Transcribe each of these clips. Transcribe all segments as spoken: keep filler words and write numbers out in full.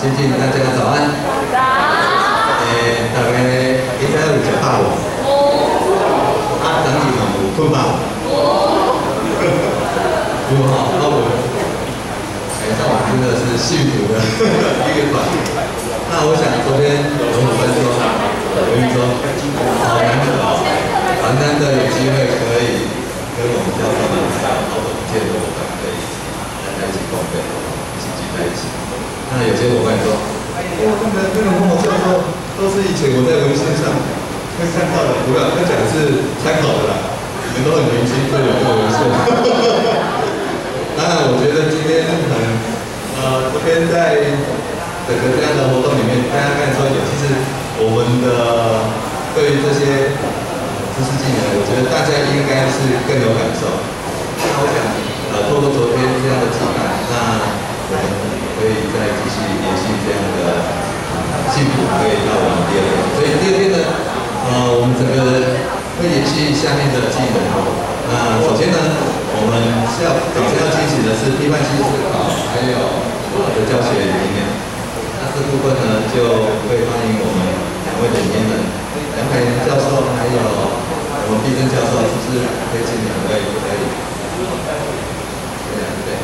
先进大家早安。早。诶，大家应该有食饱无？有。啊，昨日嘛有困饱？有。有哈，啊我，哎，那我真的是幸福的一个团。那我想昨天我们分说，我跟你说，好难得，好难得有机会可以跟我们教授们还有好多不见的伙伴可以大家一起共备，一起聚在一起。那有些伙伴说，哎呀，那个那个跟我教授都是以前我在文献上会看到的，不要他讲的是参考的啦，你们都很年轻，所以有这个文献。当然，我觉得今天很呃这边在整个这样的活动里面，大家看说也其实我们的对于这些知识技能，我觉得大家应该是更有感受。那我想，呃，透过昨天这样的举办，那我们可以再继续延续这样的幸福，可以到我们第二天。所以第二天呢，呃，我们整个会延续下面的技能。那首先呢，我们是要首先要进行的是批判性思考，还有我的教学理念。那这部分呢，就会欢迎我们两位领军人，杨凯元教授还有我们毕正教授，是不是可以请两位可以？对啊，对。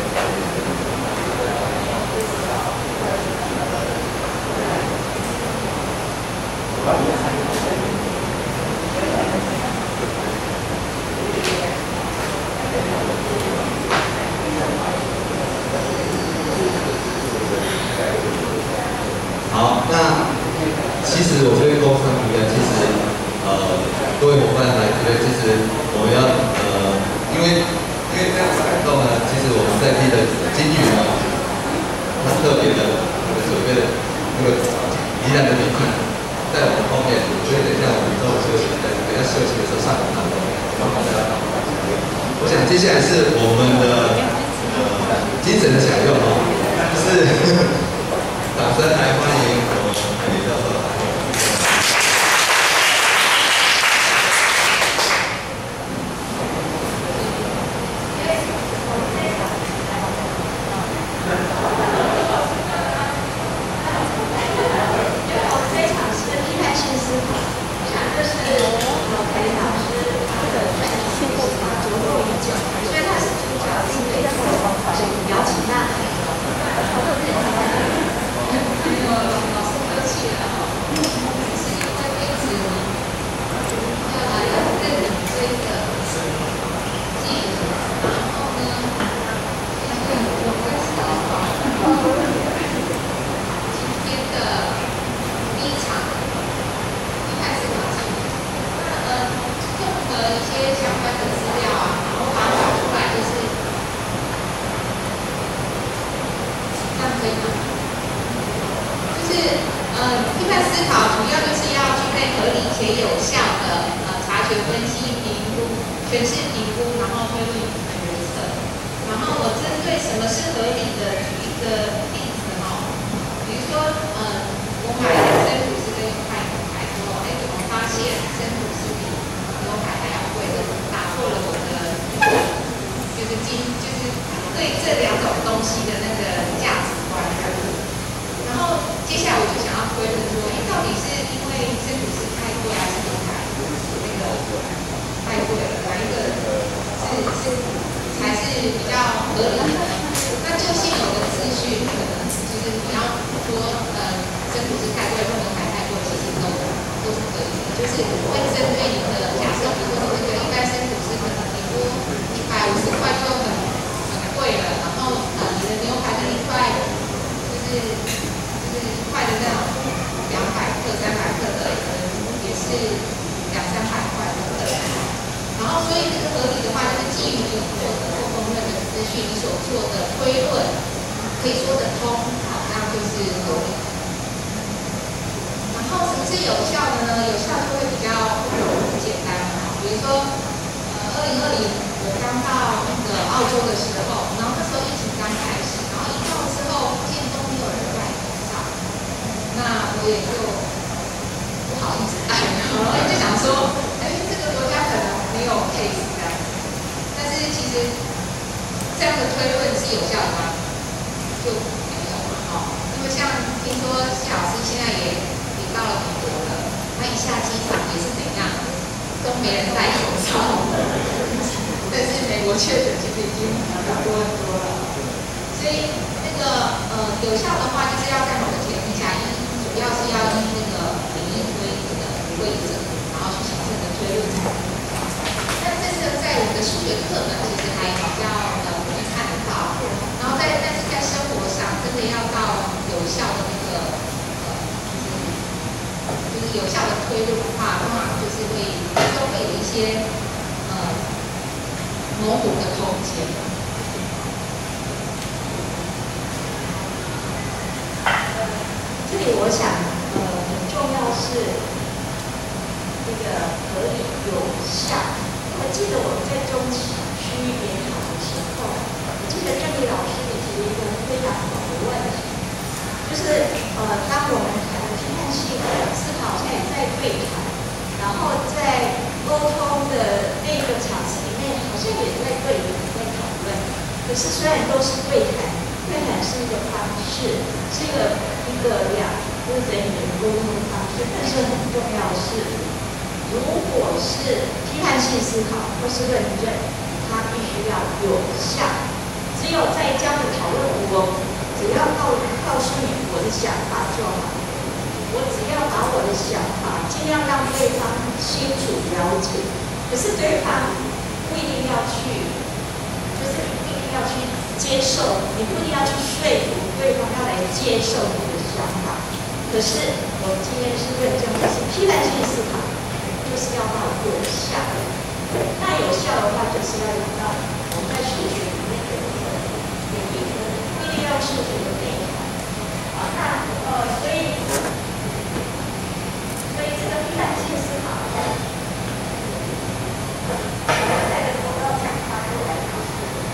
好，那其实我这边工商一样，其实呃，各位伙伴来这边，其实我们要呃，因为因为这样子感动呢，其实我们在地的金鱼呢，它特别的准备的那个宜兰的礼品，在我们后面，所以等一下我们中午休息，等等下休息的时候上午看，然后大家搞。我想接下来是我们的呃精神的享用哦，就是掌声来欢迎我们海林教授。 这样的推论是有效的吗？就没有嘛，哦。那么像听老师现在也也到了美国了，他一下机场也是怎样，都没人戴口罩。但是美国确诊其实已经很多很多了，所以那个呃有效的话就是要干嘛的前提下，一主要是要依那个免疫规则的规则，然后去谨慎的推论才能。但这是在我们的数学课本其实还比较呃容易看得到，然后在但是在生活上真的要到有效的那个呃就是有效的推论的话，通常就是会都会有一些呃模糊的空间。 这里我想呃很重要是这个合理有效。我记得我们在中期区域研讨的时候，我记得郑丽老师也提了一个非常好的问题，就是呃，当我们谈批判性思考，现在也在对谈，然后在沟通的那个场次里面，好像也在对谈在讨论。可是虽然都是对谈，对谈是一个方式，是一个一个两就是人与人沟通的方式，但是很重要的是，如果是批判性思考或是论证，它必须要有效。只有在这样的讨论，我只要告告诉你我的想法就好。我只要把我的想法尽量让对方清楚了解，可是对方不一定要去，就是不一定要去接受，你不一定要去说服对方要来接受你的想法。可是我们今天是论证的是批判性思考。就是要到有效，那有效的话，就是要用到我们在数学里面的一个原理，不一定要数学的内涵。啊，那呃，所以，所以这个批判性思考，我带着口罩讲话都来考试，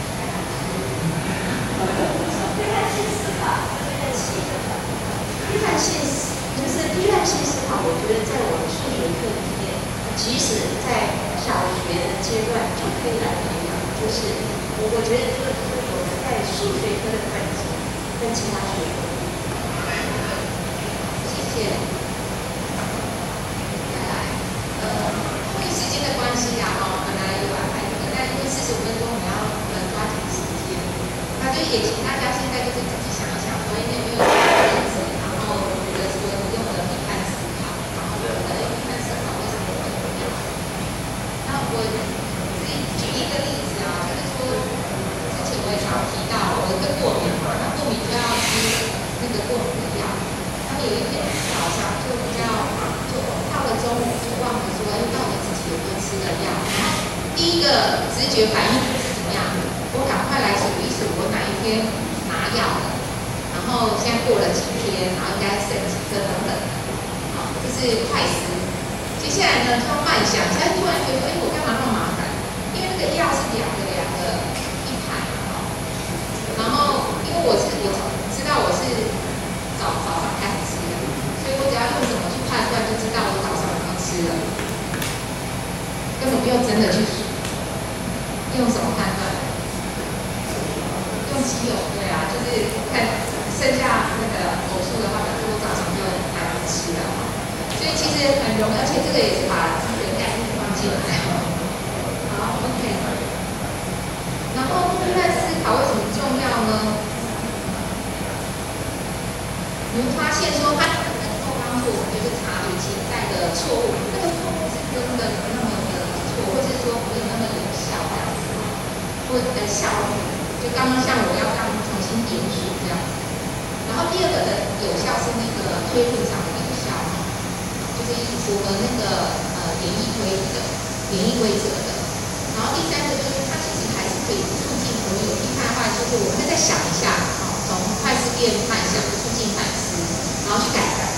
批判性思考这个气的，批判性就是批判性思考，我觉得在我们数学课里面。即使在小学的阶段就可以来培养，就是我我觉得这个是我们在数学科的本质跟其他学科。 谢谢。再来，呃，因为时间的关系啊，哈，本来有安排这个，但因为四十五分钟我们要呃抓紧时间，那就也请大家现在就是自己想一想，说有没有例子，然后觉得说用的批判思考，然后觉得批判思考为什么？我自己举一个例子啊，就是说，之前我也常提到，我会过敏嘛，那过敏就要吃那个过敏的药。然后有一天早上就比较，就到了中午就忘了说，哎，那我自己有没有吃的药？然后第一个直觉反应是怎么样？我赶快来数一数我哪一天拿药的，然后现在过了几天，然后应该剩几个等等，好，这是快思。接下来呢，就要慢想，才突然觉得，哎，我干嘛那么麻烦？因为那个药是两个两个一排嘛，然后因为我是我知道我是早早上开始吃的，所以我只要用什么去判断，就知道我早上有没有吃了，根本不用真的去数。用什么判断？用基友，对啊，就是看剩下那个偶数的话，表示我早上就还没吃了。所以其实很容易，而且这个也是把资源概念放进来。好 ，OK。然后批判思考为什么重要呢？你会发现说，它能够帮助我们就是查理潜在的错误，那个错误是真的那么的错，或是说不是那么有效这样子，或者效率，就刚刚像我要刚重新点数这样子。然后第二个的有效是那个推论上的有效。就是符合那个呃演绎规则、演绎规则的。然后第三个就是它其实还是可以促进我们有批判化，就是我们会再想一下，好，从快思变慢想，促进反思，然后去改改。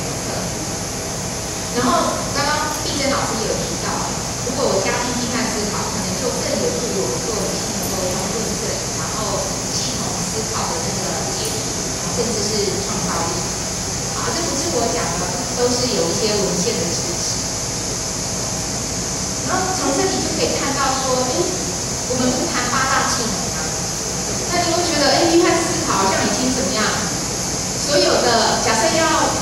然后刚刚碧珍老师也有提到，如果我加进批判思考，可能就更有助于我们做理性沟通、论证，然后系统思考的那个解题，甚至是创造力。啊，这不是我讲的，都是有一些文献的支持。然后从这里就可以看到说，哎，我们不谈八大技能啊，那你会觉得，哎，批判思考好像已经怎么样？所有的假设要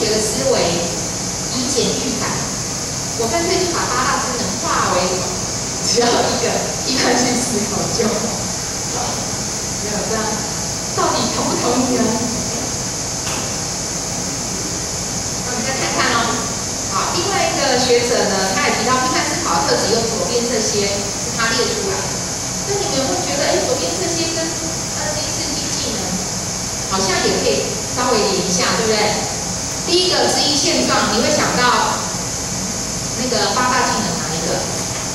学的思维，以简驭繁。我干脆就把八大智能化为只要一个批判性思考就好。没有这样，到底同不同意呢？那我们再看看哦。好，另外一个学者呢，他也提到批判思考的特质有左边这些是他列出来的。那你们会觉得，哎，左边这些跟二十一世纪技能好像也可以稍微连一下，对不对？第一个质疑现状，你会想到那个八大技能哪一个？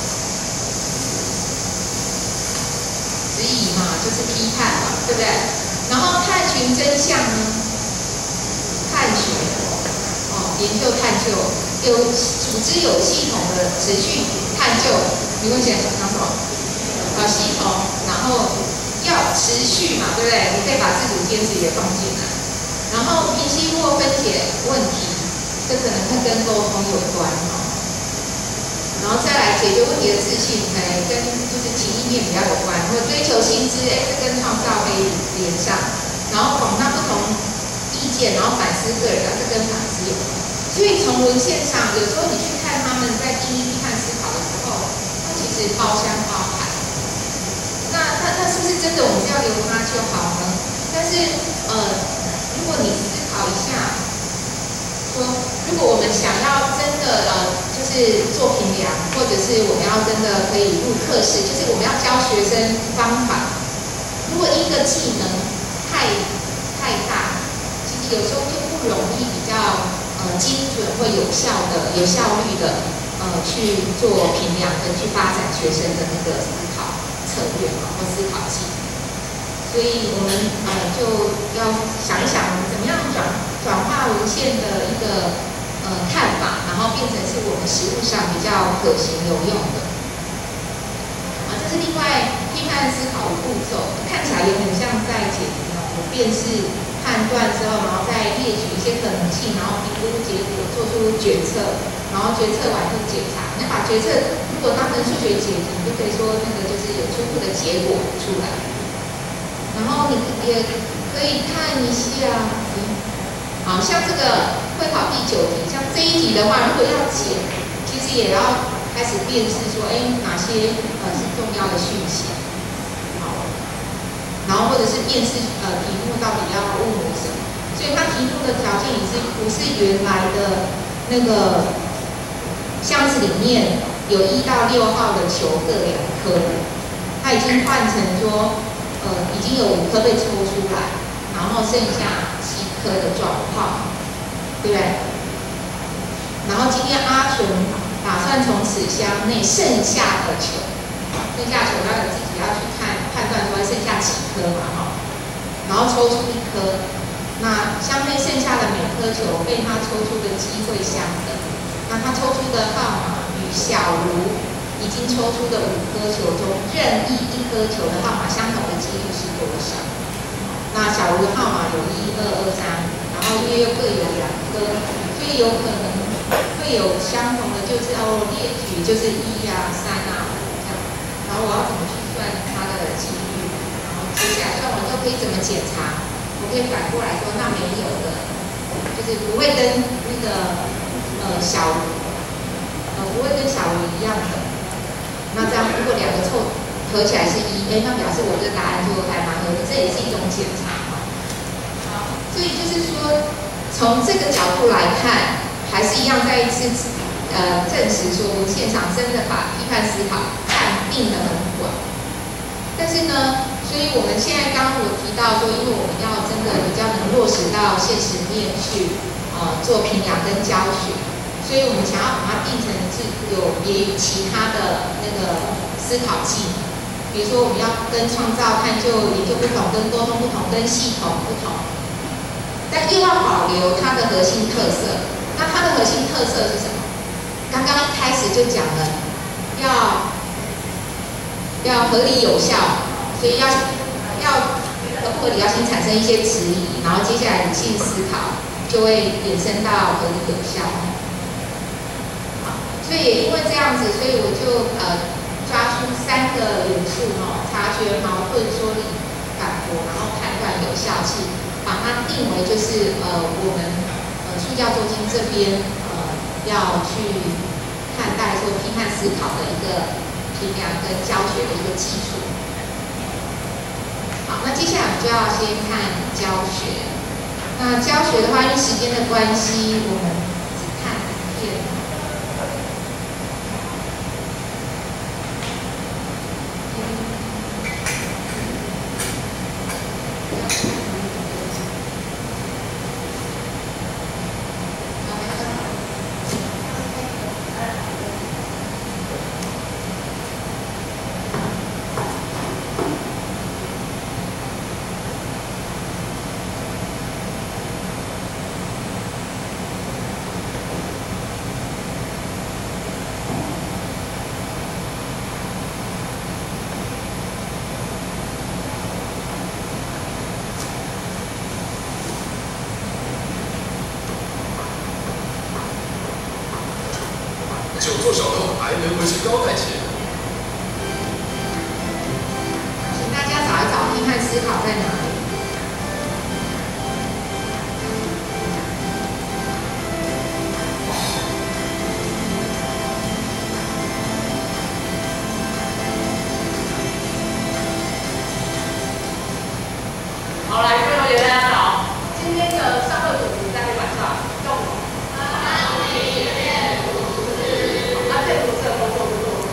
质疑嘛，就是批判嘛，对不对？然后探寻真相呢？探寻，哦，研究探究，有组织有系统的持续探究，你会想想什么？呃，系统，然后要持续嘛，对不对？你可以把自主坚持也放进来，然后平息或分解问题，这可能会跟沟通有关哦。然后再来解决问题的自信，哎，跟就是情意面比较有关，或追求新知，哎，这跟创造可以连上。然后广纳不同意见，然后反思个人，这跟反思有关。所以从文献上，有时候你去看他们在定义批判思考的时候，它其实包山包海。那那那是不是真的我们只要留它就好呢？但是呃，如果你思考一下，说如果我们想要真的呃，就是做评量，或者是我们要真的可以入课室，就是我们要教学生方法。如果一个技能太太大，其实有时候就不容易比较呃精准或有效的、有效率的呃去做评量跟去发展学生的那个思考策略嘛，或思考技能。所以我们呃就要想一想，我们怎么样转转化文献的一个呃看法，然后变成是我们实务上比较可行有用的。啊，这是另外批判思考的步骤，看起来也很像在解题哦，我辨识、判断之后，然后再列举一些可能性，然后评估结果，做出决策，然后决策完就检查。那把决策如果当成数学解题，就可以说那个就是有初步的结果出来。然后你也可以看一下，嗯，好像这个会考第九题，像这一题的话，如果要解，其实也要开始辨识说，哎，哪些呃是重要的讯息，好，然后或者是辨识呃题目到底要问我什么，所以它题目的条件也是不是原来的那个箱子里面有一到六号的球各两颗，它已经换成说。呃，已经有五颗被抽出来，然后剩下七颗的状况，对不对？然后今天阿纯打算从此箱内剩下的球，剩下球当然自己要去看判断说剩下几颗嘛，哈，然后抽出一颗，那箱内剩下的每颗球被他抽出的机会相等，那他抽出的号码与小卢已经抽出的五颗球中任意一颗球的号码相同的几率是多少？那小卢的号码有一、二、二、三，然后约又各有两颗，所以有可能会有相同的，就是哦列举就是一啊、三啊这样，然后我要怎么去算它的几率？然后接下来算完之后可以怎么检查？我可以反过来说，那没有的，就是不会跟那个呃小卢，呃不会跟小卢一样的。那这样，如果两个凑合起来是一，哎，那表示我这个答案就还蛮合理，这也是一种检查嘛。好，所以就是说，从这个角度来看，还是一样再一次呃证实说，文献上真的把批判思考判定得很广。但是呢，所以我们现在刚刚我提到说，因为我们要真的比较能落实到现实面去，呃，做评量跟教学。所以我们想要把它定成是有别于其他的那个思考技能，比如说我们要跟创造、探究、研究不同，跟沟通不同，跟系统不同，但又要保留它的核心特色。那它的核心特色是什么？刚刚一开始就讲了，要要合理有效，所以要要不合理要先产生一些质疑，然后接下来理性思考就会衍生到合理有效。所以也因为这样子，所以我就呃抓出三个元素哦，察觉、矛盾、说理、反驳，然后判断有效性，把它定为就是呃我们呃塑胶中心这边呃要去看待说批判思考的一个评量跟教学的一个基础。好，那接下来我们就要先看教学。那教学的话，因为时间的关系，我们只看影片。 久坐小偷还能维持高代谢。 请大家找一找批判思考在哪里。 好，来，各位同学大家好。今天的上课主题在黑板上叫什么？建筑师的工作是做什么？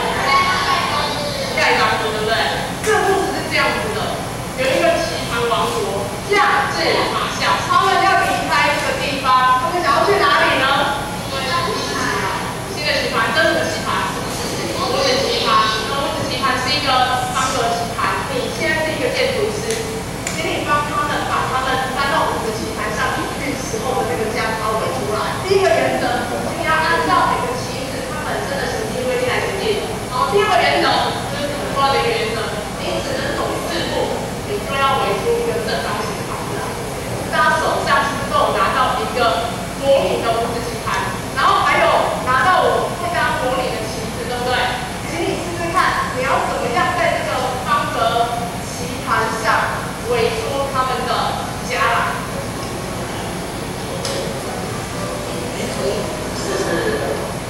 盖房子，对不对？这个故事是这样子的：有一个棋盘王国，亚治马夏，他们要离开这个地方，他们想要去哪里呢？新的棋盘，这是什么棋盘？五子棋盘。那五子棋盘是一个方格棋盘。你现在是一个建筑师，请你帮他们把他们搬到五子棋盘上去时候的那个家包围出来。第一个原则，你要按照每个本身的实际规定来决定。好，第二个原则就是很重要的一个原则，你只能走四步，你就要围出一个正方形的房子。大家手上是不是都有拿到一个模拟的五子棋盘？然后还有拿到我刚刚模拟的棋子，对不对？请你试试看，你要怎么样在这个方格棋盘上围出他们的家来？试试。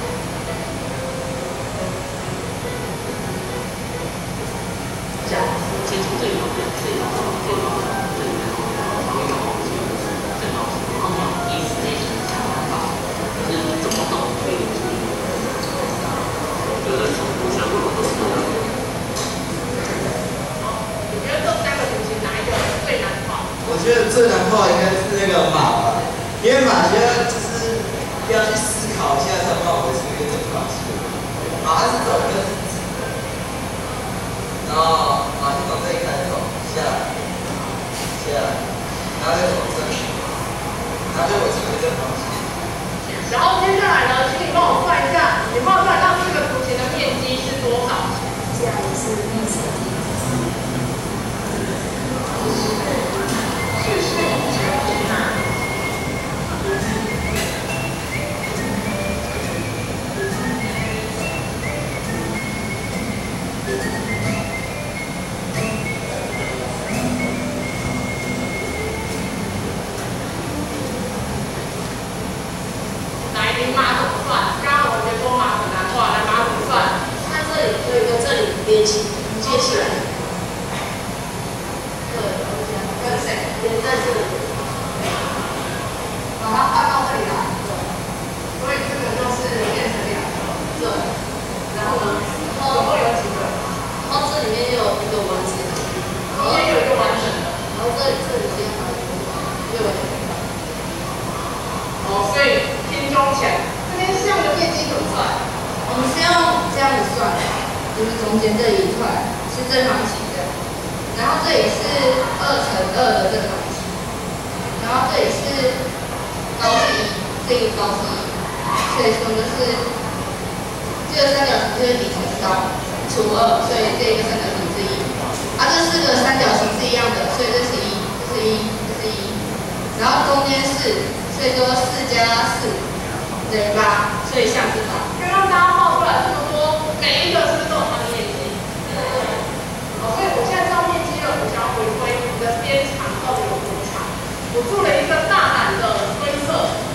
先从这里旁边，这里旁边，这里旁边，这里旁边，旁边有黄金，正方形，然后以此类推想办法，就是怎么搞可以出一个，有的从图像或者都是这样。 你觉得这三个图形哪一个最难画？ 我觉得最难画应该是那个马吧，因为马需要就是要去思考一下才办法出一个正方形。马是走一个是直的，然后马是从这里开始走下来，下来，然后再走这里，然后就围出一个正方形。 然后接下来呢，请你帮我算一下，你帮我算到这个图形的面积是多少？ 这样是面积。 是是。来，你马怎么算？刚刚我同学说马很难画，来马怎么算？ 它这里有一个这里连起接起来，对， 跟谁？ 连在这里， 把它搬到这里来。所以这个就是变成两个。对。然后呢？总共有几个？ 然后这里面又有一个完整的， 中间有一个完整的。 然后这里这里边还有一个又有一个。 哦，所以拼中前这边项的面积怎么算？ 我们是用这样子算的，就是中间这一块是正方形的，然后这里是二乘二的正方形，然后这里是高是一，这个高是一，所以说就是这个三角形就是底乘高除二，所以这个三角形是一。啊，这四个三角形是一样的，所以这是一，这是一，这是一，然后中间是，所以说四加四等于八，所以项是八。 刚刚大家画出来这么多，每一个是不是都有它的面积？好，所以我现在知道面积了，我想要回归你的边长到底有多长。我做了一个大胆的推测，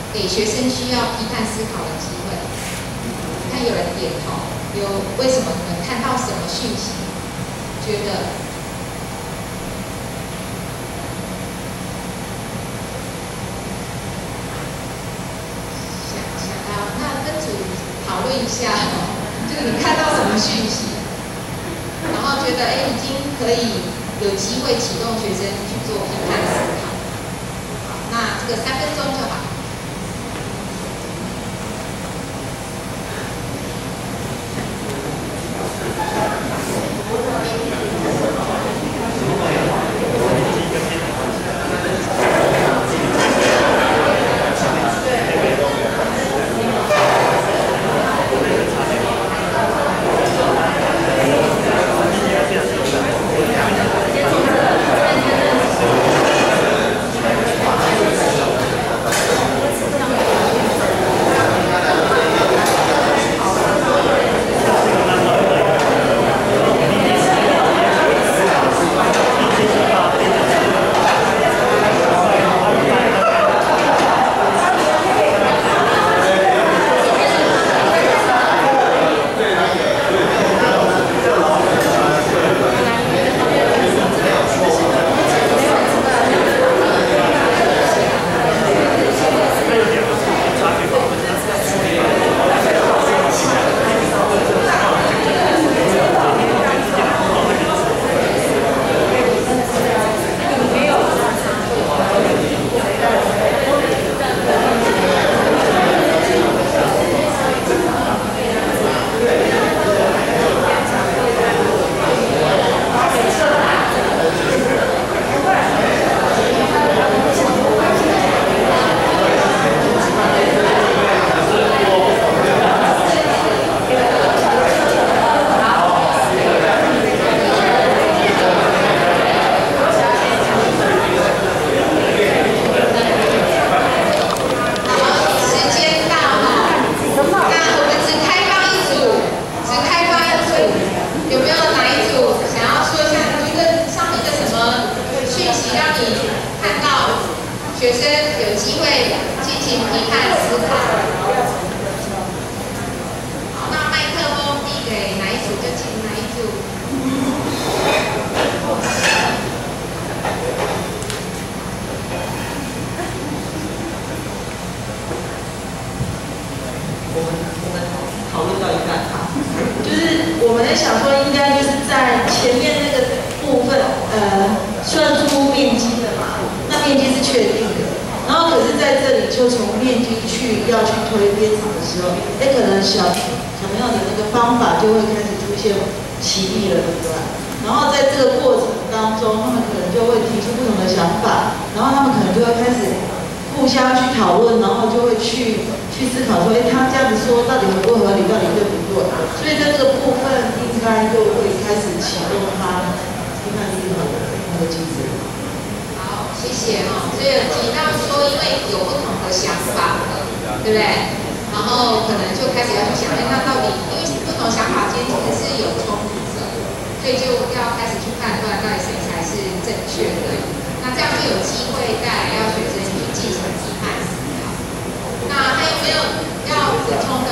给学生需要批判思考的机会。看有人点头，有为什么你们看到什么讯息，觉得想想到，那跟组讨论一下，就是你看到什么讯息，然后觉得哎已经可以有机会启动学生去做批判思考。好，那这个三分钟就好。学生有机会进行批判思考。好，那麦克风递给哪一组就请哪一组。 我们我们讨论到一半，就是我们在想说，应该就是在前面那个部分，呃，算出面积的嘛，那面积是确定的。然后可是在这里就从面积去要去推编程的时候，哎，可能小小朋友的那个方法就会开始出现歧义了，对不对？然后在这个过程当中，他们可能就会提出不同的想法，然后他们可能就会开始互相去讨论，然后就会去去思考说，哎，他这样子说到底合不合理，到底对不对？所以在这个部分应该就会开始启动他批判思考的那个机制。 好，谢谢哈。所以有提到说，因为有不同的想法，对不对？然后可能就开始要去想，哎，那到底因为不同想法间其实是有冲突的，所以就要开始去判断到底谁才是正确的。那这样就有机会带来要学生去进行批判思考。那还有没有要补充的？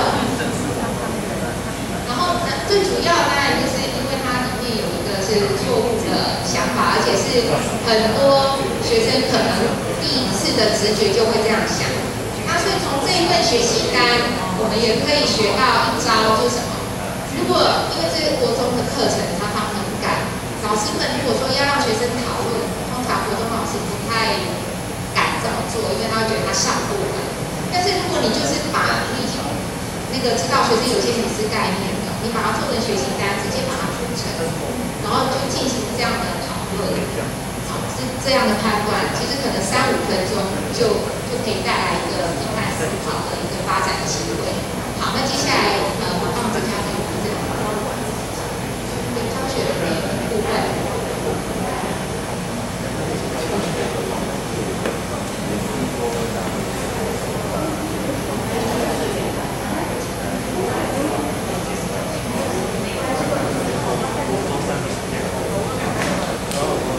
然后最主要当然就是因为它里面有一个是错误的想法，而且是很多学生可能第一次的直觉就会这样想。那所以从这一份学习单，我们也可以学到一招，就是什么？如果因为这个国中的课程常常很赶，老师们如果说要让学生讨论，通常国中老师不太敢这么做，因为他会觉得他上不完。但是如果你就是把你已经那个知道学生有些什么是概念的，你把它做成学习单，直接把它组成，然后就进行这样的讨论，好，是这样的判断，其实可能三五分钟就就可以带来一个批判思考的一个发展机会。好，那接下来呃，我放这交给我们这个对教学的部分。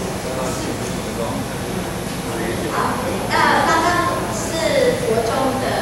好，那刚刚是国中的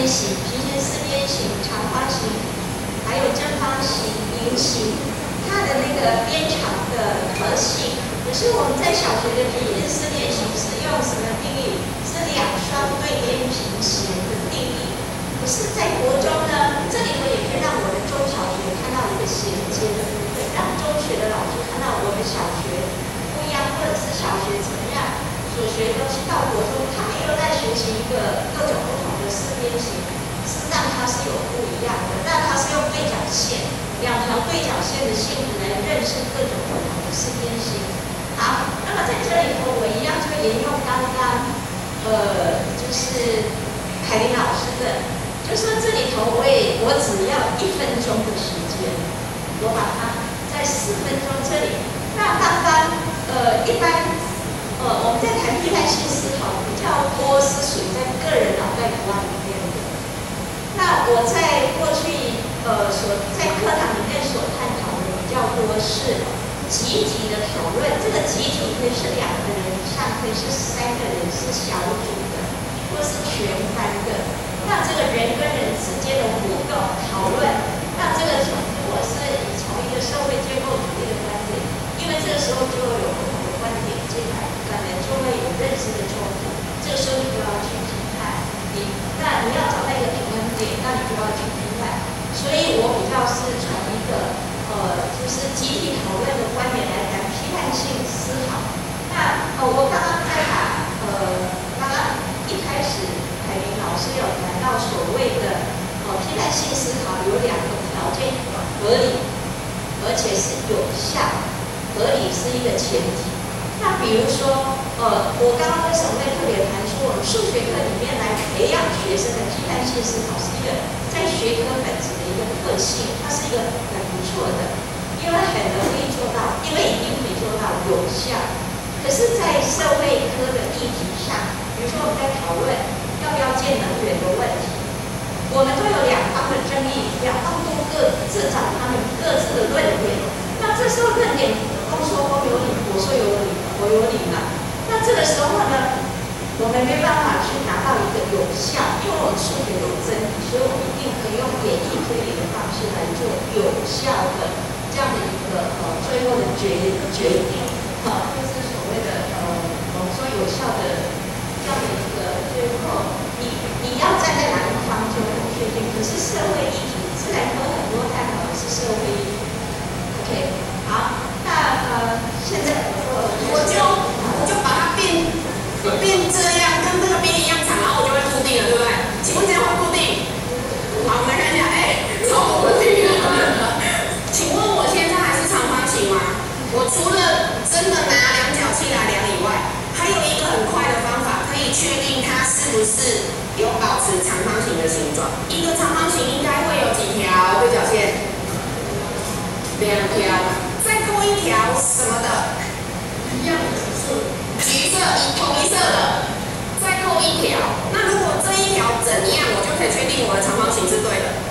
形、平行四边形、长方形，还有正方形、菱形，它的那个边长的特性。可是我们在小学的平行四边形是用什么定义？是两双对边平行的定义。可是，在国中呢，这里头也可以让我的中小学看到一个衔接的部分，让中学的老师看到我们小学不一样，或者是小学怎么样所学的东西，到国中他们又在学习一个各种不同的四边形，事实上它是有不一样的。那它是用对角线，两条对角线的性质来认识各种不同的四边形。好，那么在这里头，我一样就沿用刚刚呃，就是凯琳老师的。就说这里头我也我只要一分钟的时间，我把它在四分钟这里。那刚刚呃一般呃我们在谈批判性思考比较多是属于在个人脑袋瓜里面的。那我在过去呃所在课堂里面所探讨的比较多是集体的讨论。这个集体可以是两个人以上，可以是三个人，是小组的，或是全班的。那这个人跟人之间的互动讨论，那这个从如果是以从一个社会结构主义的观点，因为这个时候就会有不同的观点进来，可能就会有认知的冲突，这个时候你就要去评判，你那你要找到一个平衡点，那你就要去评判。所以我比较是从一个呃就是集体讨论的观点来谈批判性思考。那呃我刚刚在把呃刚刚一开始。凯琳老师有谈到所谓的呃批判性思考有两个条件：合理，而且是有效。合理是一个前提。那比如说，呃，我刚刚为什么会特别谈说，我们数学课里面来培养学生的批判性思考，是一个在学科本质的一个特性，它是一个很不错的，因为很容易做到，因为一定可以做到有效。可是，在社会科的议题上，比如说我们在讨论要不要建能源的问题，我们都有两方的争议，两方都各自找他们各自的论点。那这时候论点公说公有理，我说有理，我有理嘛。那这个时候呢，我们没办法去拿到一个有效，因为我们数学有真理，所以我们一定可以用演绎推理的方式来做有效的这样的一个呃最后的决决定，好、呃，就是所谓的呃我们说有效的。这样的一个最后，你你要站在哪一方就很确定。可是社会议题，自然科很多探讨的是社会议题。OK， 好，那呃，现在我我就我就把它变变这样，跟这个边一样长，然后我就会固定了，对不对？请问这样会固定？好，我们来看一下，哎，超不固定了。请问我现在还是长方形吗？我除了真的拿量角器来量以外，还有一个很快的方法。可以确定它是不是有保持长方形的形状。一个长方形应该会有几条对角线？两条。再扣一条什么的？一样的色，橘色，同一色的。再扣一条。那如果这一条怎样，我就可以确定我的长方形是对的。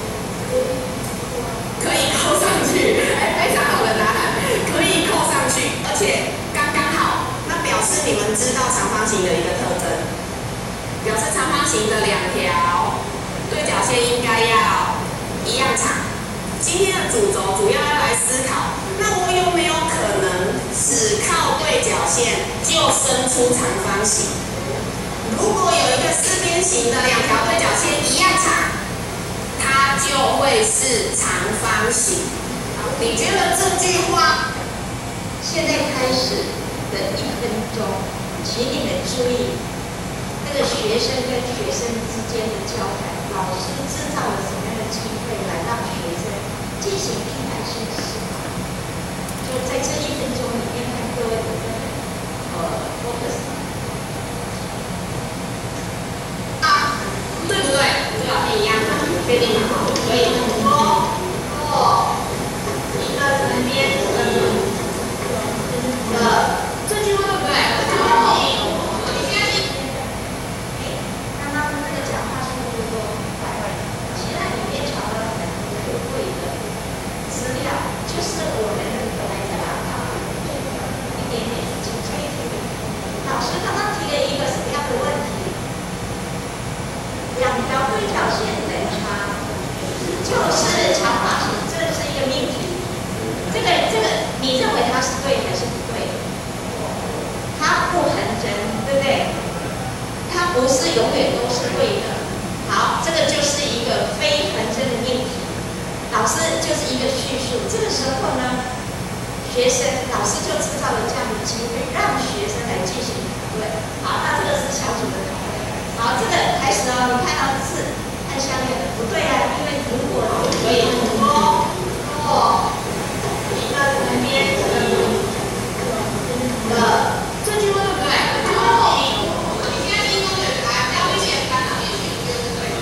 可以扣上去，哎，非常好的答案，可以扣上去，而且刚刚好。表示你们知道长方形的一个特征，表示长方形的两条对角线应该要一样长。今天的主轴主要要来思考，那我有没有可能只靠对角线就生出长方形？如果有一个四边形的两条对角线一样长，它就会是长方形。你觉得这句话现在开始？的一分钟，请你们注意，那个学生跟学生之间的交谈，老师制造了什么样的机会来让学生进行批判性思考？就在这一分钟里面，看各位有没有呃 focus 啊，对不对？对啊，一样的，确定好，可以。哦哦，一个旁边呃的。这句话对不对？你现在哎，刚刚那个讲话速度都很快，其实里面查到很多可贵的资料，就是我们本来在哪看一点点紧追一点。老师刚刚提了一个什么样的问题？两条。 对角线等长就是长方形，这是一个命题。这个这个，你认为它是对还是不对？它不恒真，对不对？它不是永远都是对的。好，这个就是一个非恒真的命题。老师就是一个叙述，这个时候呢，学生老师就制造了这样的机会，让学生来进行讨论。好，那这个是小组的讨论。好，这个开始哦，你看到字和相连的不对啊，因为如果你多或一个旁边的这句话对不对？你现在听众也来，不要危险，烦恼也许对不对？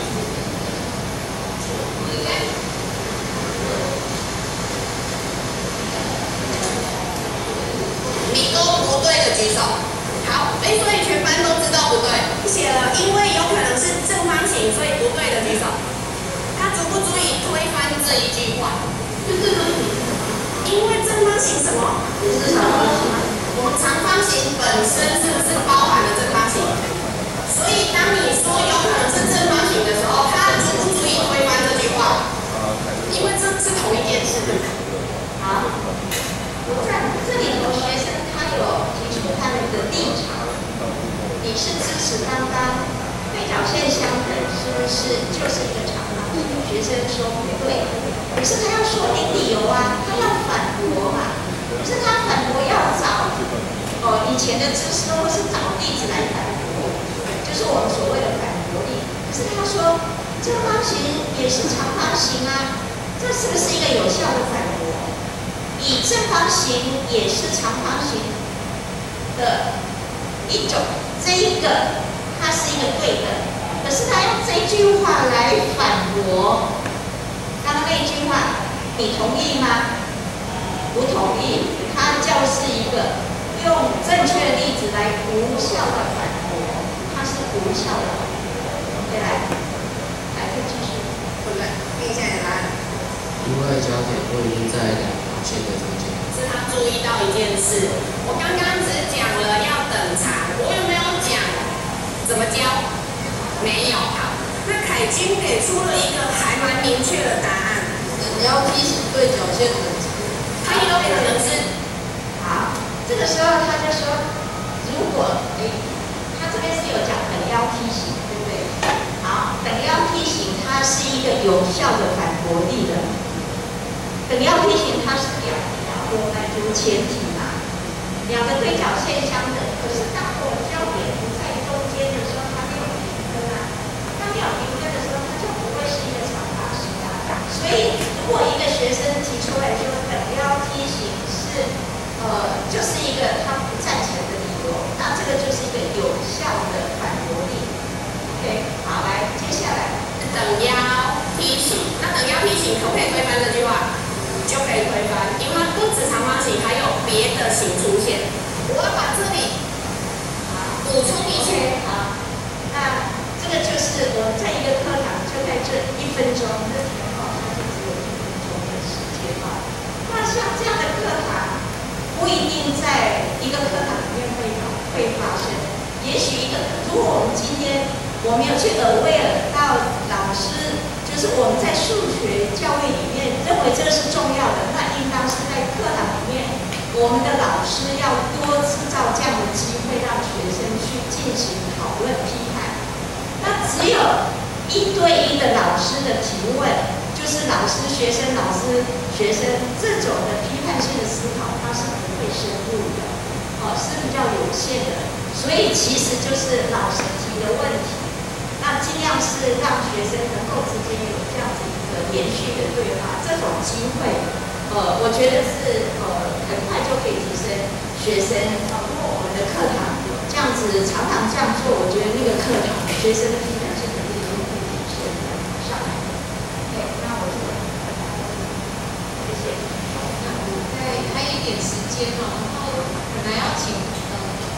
你都不对的举手。好，哎，所以全班都知道不对。写了，因为有可能是正方形，所以不对的举手。他足不足以推翻这一句话？因为正方形什么？是长方形。我们长方形本身是不是包含了正方形？所以当你说有可能是正方形的时候，它足不足以推翻这句话？因为这是同一件事。 好，我在这里头，学生他有提出他们的立场。你是支持刚刚对角线相等，是不是就是一个长方形？学生说不对，可是他要说明理由啊，他要反驳嘛。可是他反驳要找哦以前的知识或是找例子来反驳，就是我们所谓的反驳力。可是他说正方形也是长方形啊，这是不是一个有效的反驳？以正方形也是长方形的一种，这一个它是一个对的，可是他用这句话来反驳刚刚那一句话，你同意吗？不同意，它就是一个用正确的例子来无效的反驳，它是无效的。对，来，来，可以继续， 对不对？听一下你的答案。 因为焦点不一定在两条线的中间。 是他注意到一件事，我刚刚只讲了要等长，我有没有讲怎么教？没有。好，那凯金给出了一个还蛮明确的答案， 你要梯形对角线等长， 它也有可能是。 好，这个时候他就说，如果哎，他这边是有讲等腰梯形，对不对？好，等腰梯形它是一个有效的反驳力的。等腰梯形它是两条有满足前提嘛，两个对角线相等，可是当我们焦点不在中间的时候，它没有平分啊。当没有平分的时候，它就不会是一个长方形啊。所以，如果一个学生提出来说等腰梯形是呃，就是一个他不赞成的理由，那这个就是一个有效的反驳力。OK， 好，来，接下来等腰梯形，那等腰梯形可不可以推翻这句话？就可以推翻，因为它不止长方形，还有别的形出现。我要把这里补充一些。 好，那这个就是我们在一个课堂就在这一分钟，这题目它就只有一分钟的时间啊。那像这样的课堂，不一定在一个课堂里面会会发生。也许一个，如果我们今天我们有去aware到老师，就是我们在数学教育里面认为这个是重要的，那应当是在课堂里面，我们的老师要多制造这样的机会，让学生去进行讨论批判。那只有一对一的老师的提问，就是老师、学生、老师、学生这种的批判性的思考，它是不会深入的，哦，是比较有限的。所以其实就是老师提的问题。那尽量是让学生能够之间有这样子一个连续的对话，这种机会，呃，我觉得是呃很快就可以提升学生。包括我们的课堂这样子常常这样做，我觉得那个课堂学生的批判性能力就会提升上来。对，那我就谢谢。 那我再还有一点时间哦，然后本来要请呃，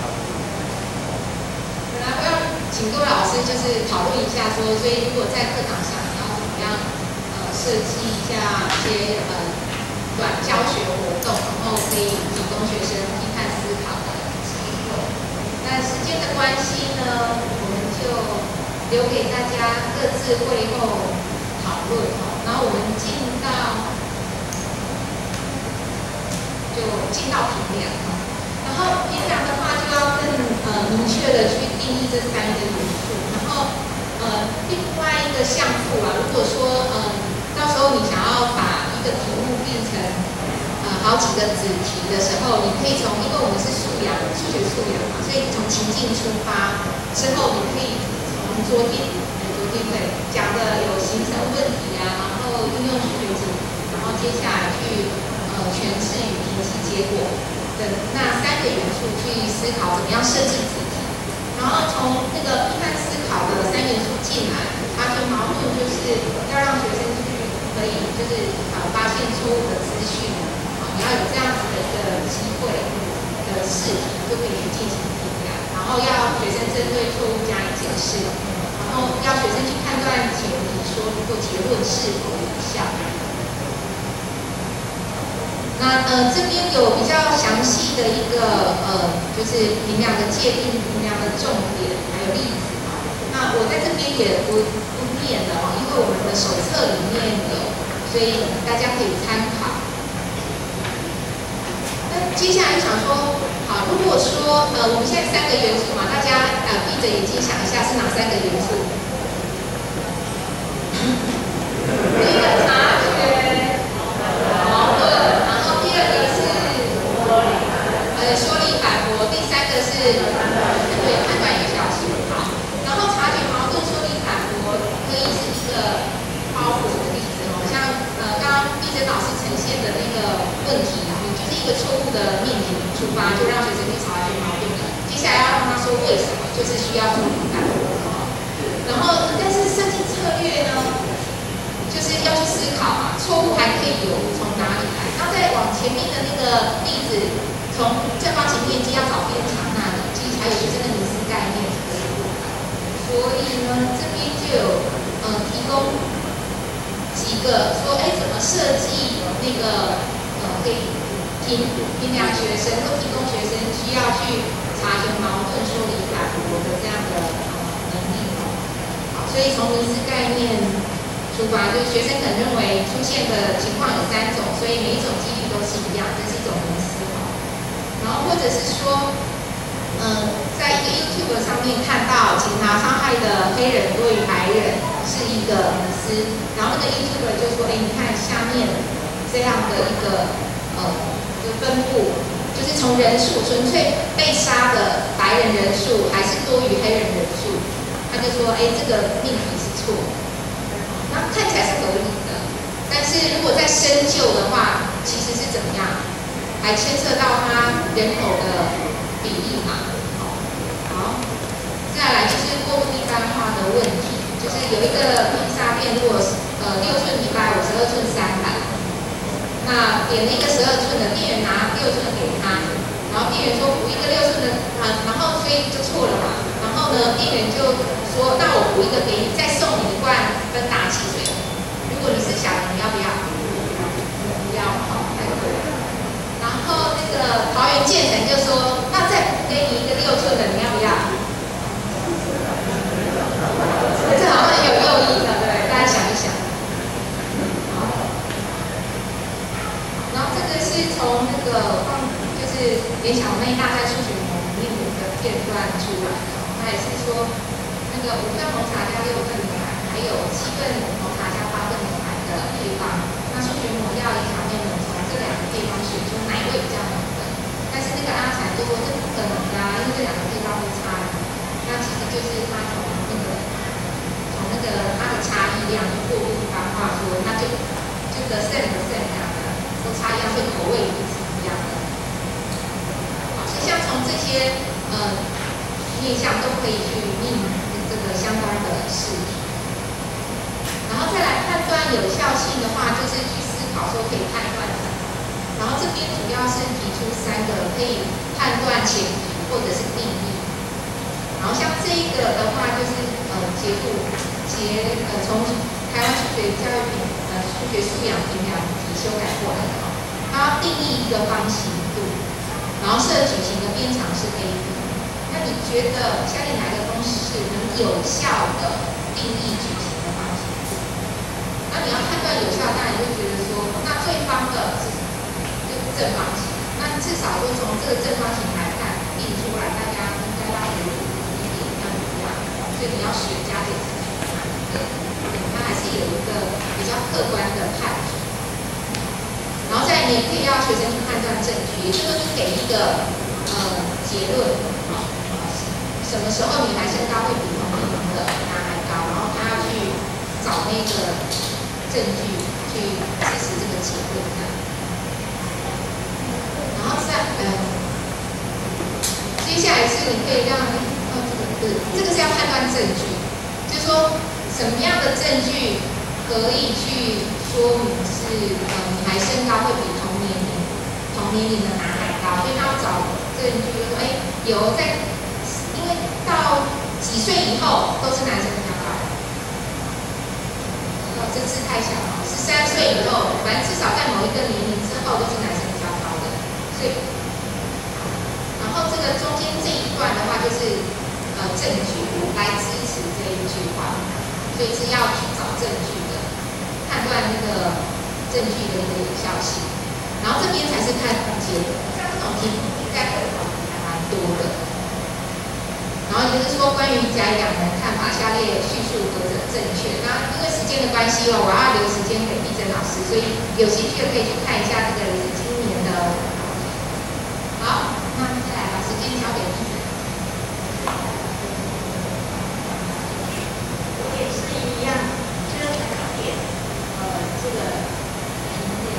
本来我要。请各位老师就是讨论一下说，所以如果在课堂上你要怎么样呃设计一下一些呃短教学活动，然后可以提供学生批判思考的机会。那时间的关系呢，我们就留给大家各自会后讨论哦。然后我们进到就进到评量哦。然后评量的话就要更呃明确的去定义这三个元素。然后呃另外一个项目啊，如果说呃到时候你想要把一个题目变成呃好几个子题的时候，你可以从，因为我们是素养数学素养嘛，所以从情境出发之后，你可以从昨天呃昨天对讲的有形成问题啊，然后应用数学组，然后接下来去呃诠释与评析结果的那三个元素去思考怎么样设计子题，然后从那个批判思考的三元素进来，查询矛盾就是要让学生去可以就是呃发现错误的资讯。你要有这样子的一个机会的试题，就可以去进行评量，然后要学生针对错误加以解释，然后要学生去判断前提，说如果结论是否有效。那呃这边有比较详细的一个呃就是评量的界定、评量的重点，还有例子。那我在这边也不不念了哦，因为我们的手册里面有，所以大家可以参考。接下来想说，好，如果说呃我们现在三个元素嘛，大家呃闭着眼睛想一下是哪三个元素？第一个察觉矛盾，然后第二个是呃说理反驳，第三个是对判断有效性。好，然后察觉矛盾、说理反驳可以是一个包括的例子哦，像呃刚刚毕真老师呈现的那个问题。一个错误的命题出发，就让学生去察觉矛盾了。接下来要让他说为什么，就是需要说理反驳。然后，但是设计策略呢，就是要去思考嘛，错误还可以有从哪里来？那再往前面的那个例子，从正方形面积要找边长那里，其实还有学生的迷思概念可以过来。所以呢，这边就有呃提供几个说，哎，怎么设计那个呃可以。评评量学生或提供学生需要去察觉矛盾、说理反驳的这样的能力。好，所以从迷思概念出发，就是学生可能认为出现的情况有三种，所以每一种几率都是一样，这是一种迷思。然后或者是说，嗯，在一个 YouTube 上面看到警察伤害的黑人多于白人是一个迷思，然后那个 YouTuber 就说，哎，你看下面这样的一个呃。分布就是从人数纯粹被杀的白人人数还是多于黑人人数，他就说，哎，这个命题是错的，那看起来是合理的，但是如果再深究的话，其实是怎么样，还牵涉到他人口的比例嘛。好，再来就是过度一般化的问题，就是有一个披萨店，如果呃六寸一百五十二寸三百。那点了一个十二寸的，店员拿六寸给他，然后店员说补一个六寸的啊，然后所以就错了嘛。然后呢，店员就说那我补一个给你，再送你一罐芬达汽水。如果你是小人，你要不要？不要，好，太贵了。然后那个桃园建成就说，那再补给你一个六寸的，你要不要？这好像很有诱因的，对不对？大家想一想。是从那个放，就是联想内大在数学模里面的一个片段出来的。他也是说，那个五份红茶加六份牛奶，还有七份红茶加八份牛奶的配方。那数学模要影响面能从这两个配方选出哪一位比较能分。但是那个阿才就说这不可能的啊，因为这两个配方不差。那其实就是他从那个从那个它的差异量就过度一般化说，那就这个 percent percent 这样的。都差一样，所以口味也是一样的。好，所以像从这些呃面向都可以去命这个相关的试题。然后再来判断有效性的话，就是去思考说可以判断什么。然后这边主要是提出三个可以判断前提或者是定义。然后像这一个的话，就是呃结构结呃从台湾数学教育评呃数学素养评量题修改过来的哦，它要定义一个方形度，然后设矩形的边长是 a b， 那那你觉得下列哪一个公式能有效的定义矩形的方形？那你要判断有效，当然就觉得说，那最方的是就是正方形，那至少就从这个正方形来看，定出来大家应该要有一点要怎么样，所以你要选加减乘除哪一个，它还是有一个比较客观的判决。然后再你也可以要学生去判断证据，也就是说你给一个呃结论，啊、呃，什么时候女孩身高会比同龄的男孩高，然后他要去找那个证据去支持这个结论的。然后再呃，接下来是你可以让哦这个是这个是要判断证据，就是说什么样的证据可以去说明是呃女孩身高会比同年龄同年龄的男孩高，所以他要找证据，就说哎有在，因为到几岁以后都是男生比较高，哦这字太小了，十三岁以后，反正至少在某一个年龄之后都是男生比较高的，所以，然后这个中间这一段的话就是呃证据来支持这一句话，所以是要去找证据的。判断那个证据的一个有效性，然后这边才是看结果。像这种题目应该会考还蛮多的。然后就是说关于甲乙两人看法，下列叙述何者正确？那因为时间的关系哦，我要留时间给碧珍老师，所以有兴趣的可以去看一下这个也是今年的。好，那再来把时间交给碧珍。 也是一样，就是考点。呃，这个评量，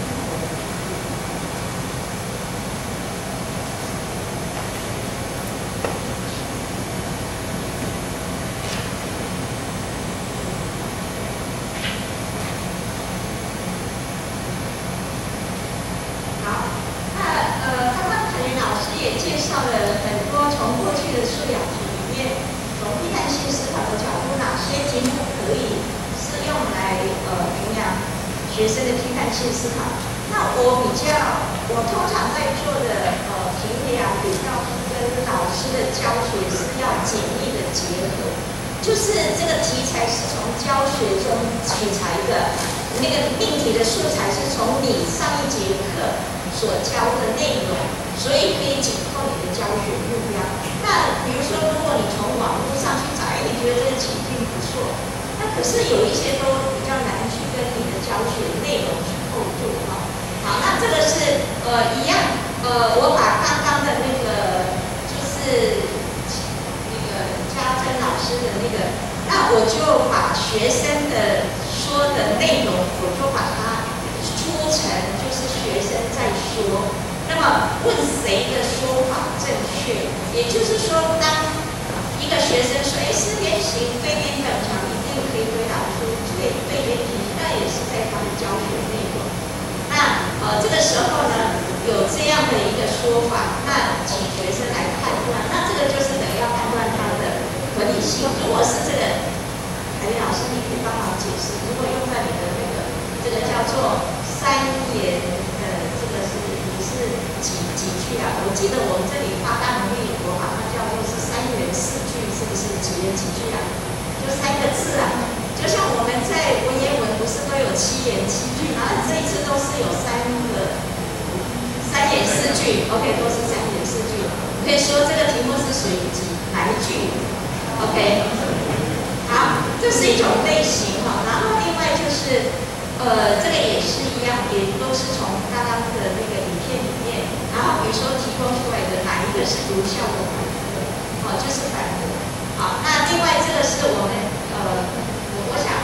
好，那呃，刚刚凯云老师也介绍了很多从过去的素养题里面，从批判性思考的角度，哪些题目可以是用来呃培养学生的批判性思考。那我比较，我通常在做的呃评量比较是跟老师的教学是要紧密的结合，就是这个题材是从教学中取材的，那个命题的素材是从你上一节课所教的内容，所以可以紧扣你的教学目标。那比如说，如果你从网络上去找，哎，你觉得这个情境不错。那可是有一些都比较难去跟你的教学内容去构筑哈。好，那这个是呃一样，呃，我把刚刚的那个就是那个家珍老师的那个，那我就把学生的说的内容，我就把它出成就是学生在说，那么问谁的说法正确，也就是说，当一个学生说，哎，四边形对面等长一定可以回答出对对边题，那也是在他的教学内容。那呃这个时候呢，有这样的一个说法，那请学生来判断，那这个就是等于要判断它的合理性。如果是这个，海林老师，你可以帮忙解释，如果用在你的那个这个叫做三言的这个是你是几几句啊？我记得我们这里八大能力国好像叫做是三元四句，是不是几言几句啊？就三个字啊。就像我们在文言文不是都有七言七句，然后这一次都是有三个三言四句 ，OK， 都是三言四句。我可以说这个题目是属于几哪一句 ？OK， 好，这是一种类型哈。然后另外就是，呃，这个也是一样，也都是从刚刚的那个影片里面，然后比如说提供出来的哪一个是有效的反驳，哦，就是反驳。好，那另外这个是我们呃。我想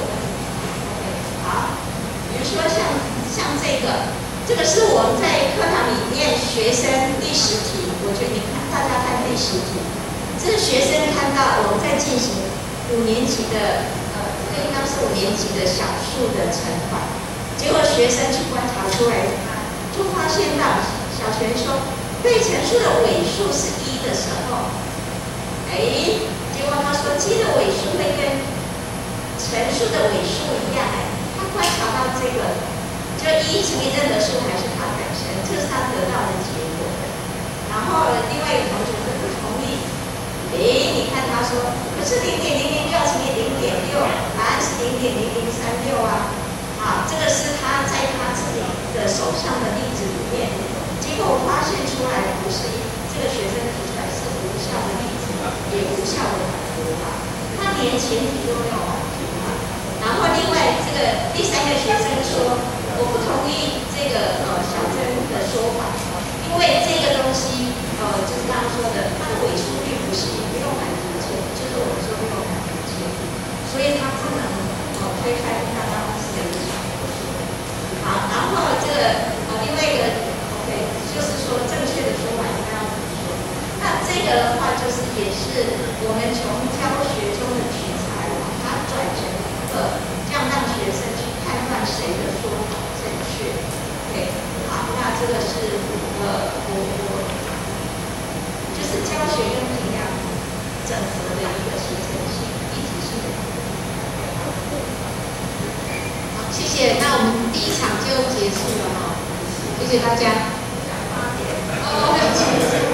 ，OK， 好，比如说像像这个，这个是我们在课堂里面学生第十题，我觉得你看大家看第十题，这是学生看到我们在进行五年级的，呃，这个应该是五年级的小数的乘法，结果学生去观察出来，就发现到小泉说，对乘数的尾数是一的时候，哎，结果他说鸡的尾数会跟乘数的尾数一样哎，他观察到这个，就一乘以任何数还是它本身，这是他得到的结果。然后另外一个同学是不同意哎，你看他说，可是零点零零六乘以零点六，答案是零点零零三六啊。啊，这个是他在他自己的手上的例子里面，结果发现出来不是这个学生提出来是无效的例子，也无效的反驳法，他连前提都没有反驳法。然后另外这个第三个学生说，我不同意这个呃小珍的说法，因为这个东西呃就是刚刚说的，它的尾数并不是没有满足前，就是我们说没有满足前，所以它不能呃推开刚刚是这个小学说的。好，然后这个呃另外一个 OK 就是说正确的说法应该要怎么说？那这个的话就是也是我们从教学中的取材，把它转成一个这样让学生去判断谁的说法正确。OK， 好，那这个是呃我我就是教学跟评量整合的一个形成性、一体性的。 好，谢谢。那我们第一场就结束了哈，谢谢大家。哦，对不起。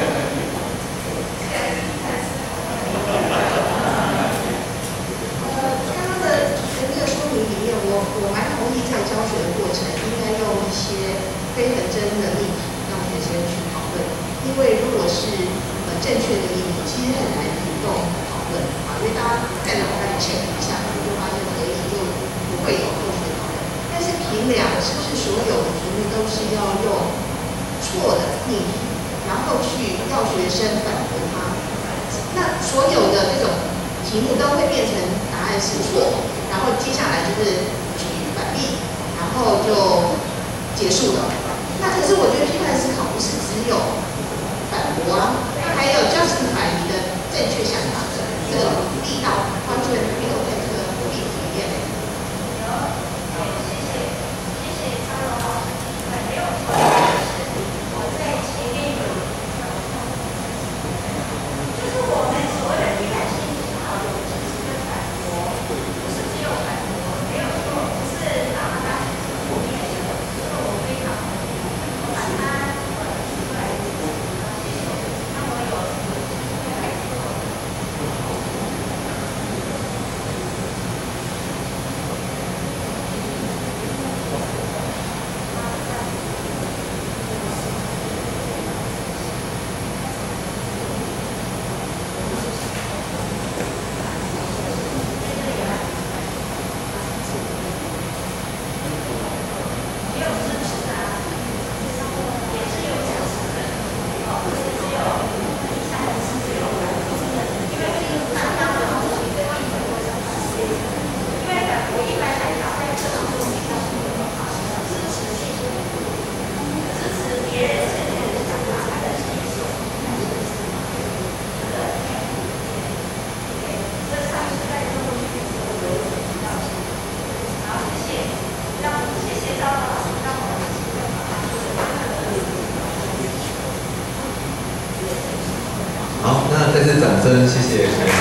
我蛮同意在教学的过程应该用一些非恒真的议题让学生去讨论，因为如果是呃正确的议题，其实很难主动讨论啊，因为大家在脑袋里 check 一下，就发现这个议题就不会有后续讨论。但是评量是不是所有的题目都是要用错的议题，然后去要学生反驳它？那所有的这种题目都会变成答案是错，然后接下来就是反例，然后就结束了。那可是我觉得批判思考不是只有反驳啊，它还有 justify 你的正确想法的这个力道，完全没有在这个例子里面。 有，谢谢谢谢张荣老师提问，没有错，就是我在前面有就是我们所谓的批判性思考有支持跟反驳，不是只有反驳，没有错，不是把它是负面的，这个我非常同意。我把它呃提出来，谢谢。那我有再来做。 好，那再次掌声，谢谢。